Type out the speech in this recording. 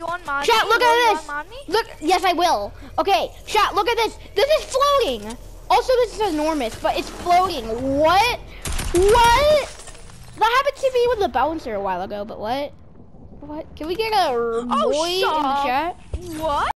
want mod Chat, me? look You at want mod me? this. Look, yes, I will. Okay, chat, look at this. This is floating. Also, this is enormous, but it's floating. What? What? That happened to me with the bouncer a while ago, but what? What? Can we get a boy in shut up. chat? What?